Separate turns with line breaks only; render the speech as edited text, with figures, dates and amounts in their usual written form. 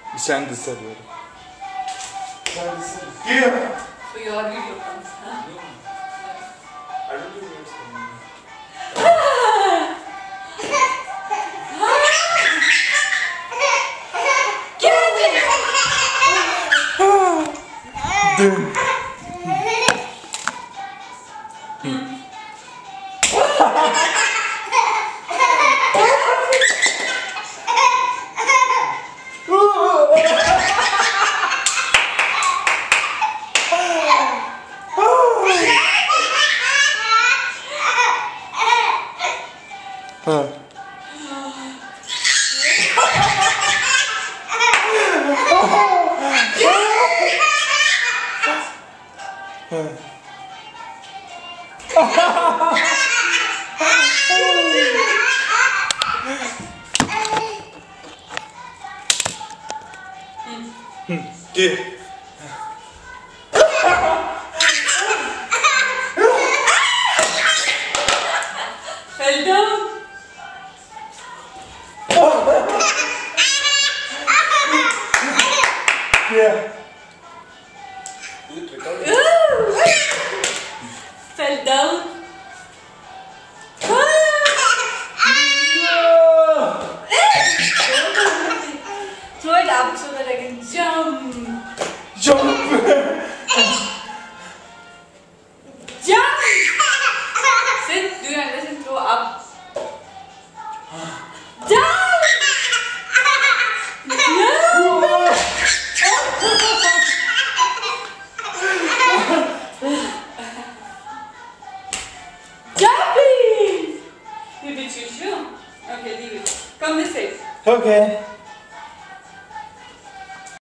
Sen de sarıyorum. Sen de sarıyorum. Geliyor.
So you are video comes, huh?
No. I don't think you're saying. Dın. Ha. Gel.
Fell down.
Yeah.